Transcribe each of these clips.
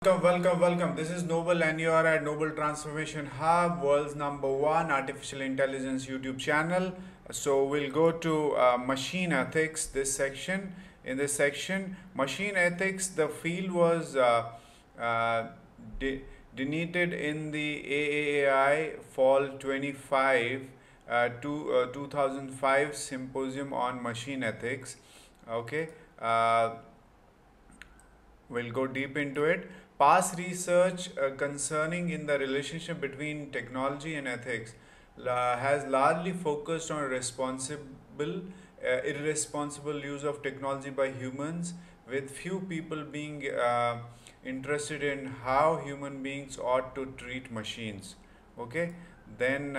Welcome. This is Noble, and you are at Noble Transformation Hub, world's #1 artificial intelligence YouTube channel. So we'll go to machine ethics. This section. In this section, machine ethics, the field was uh, denoted in the AAAI Fall 25 to 2005 Symposium on Machine Ethics. Okay. We'll go deep into it. Past research concerning in the relationship between technology and ethics has largely focused on irresponsible use of technology by humans, with few people being interested in how human beings ought to treat machines. Okay, then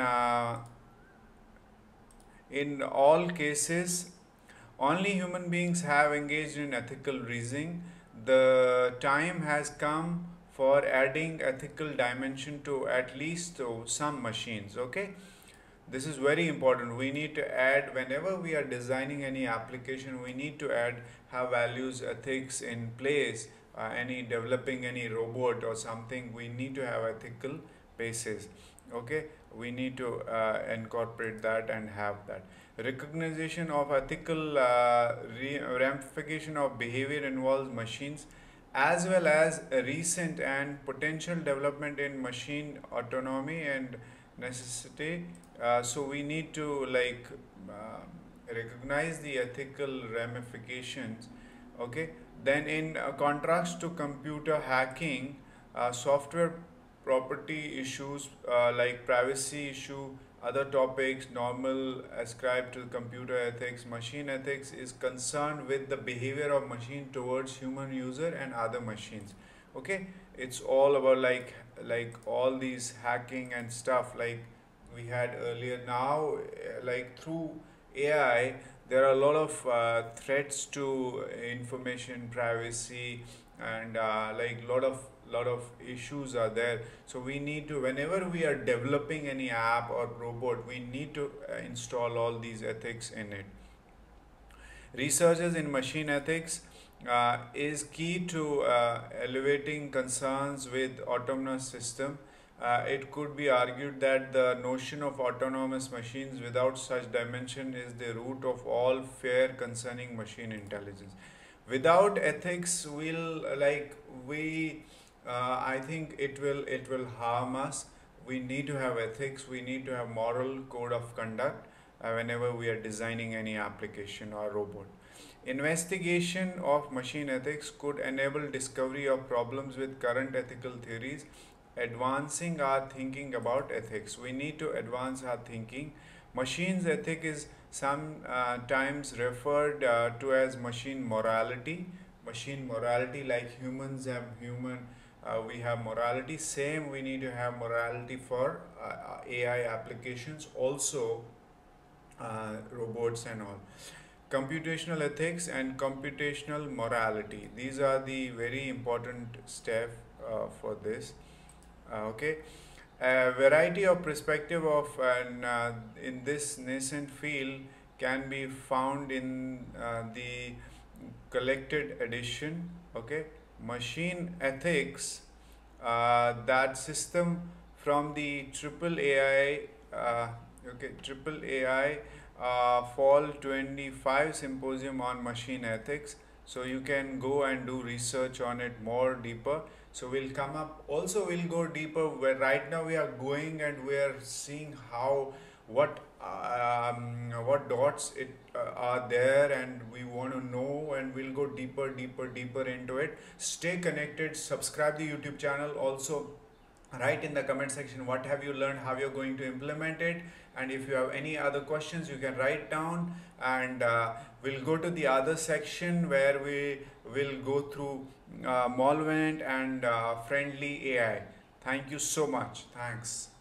in all cases, only human beings have engaged in ethical reasoning. The time has come for adding ethical dimension to at least to some machines. Okay, this is very important. We need to add, whenever we are designing any application, we need to add have values, ethics in place. Any developing any robot or something, we need to have ethical basis. Okay, we need to incorporate that and have that recognition of ethical ramification of behavior involves machines, as well as a recent and potential development in machine autonomy and necessity. So we need to recognize the ethical ramifications. Okay, then in contrast to computer hacking, software property issues like privacy issue, other topics normal ascribed to computer ethics. Machine ethics is concerned with the behavior of machine towards human user and other machines. Okay, it's all about like all these hacking and stuff like we had earlier. Now like through AI there are a lot of threats to information privacy, and like lot of issues are there. So we need to, whenever we are developing any app or robot, we need to install all these ethics in it. Researchers in machine ethics is key to elevating concerns with autonomous system. It could be argued that the notion of autonomous machines without such dimension is the root of all fear concerning machine intelligence. Without ethics, I think it will harm us. We need to have ethics. We need to have moral code of conduct whenever we are designing any application or robot. Investigation of machine ethics could enable discovery of problems with current ethical theories, advancing our thinking about ethics. We need to advance our thinking. Machines ethic is sometimes referred to as machine morality. Machine morality, like humans have we have morality. Same, we need to have morality for AI applications, also robots and all. Computational ethics and computational morality, these are the very important step for this. Okay, a variety of perspective of in this nascent field can be found in the collected edition. Okay, machine ethics, that system from the triple AI triple AI Fall 25 Symposium on Machine Ethics. So you can go and do research on it more deeper. So we'll come up, also we'll go deeper where right now we are going and we are seeing how what dots it are there, and we want to know, and we'll go deeper into it. Stay connected, subscribe the YouTube channel. Also write in the comment section what have you learned, how you're going to implement it, and if you have any other questions you can write down, and we'll go to the other section where we will go through malevolent and friendly AI. Thank you so much. Thanks.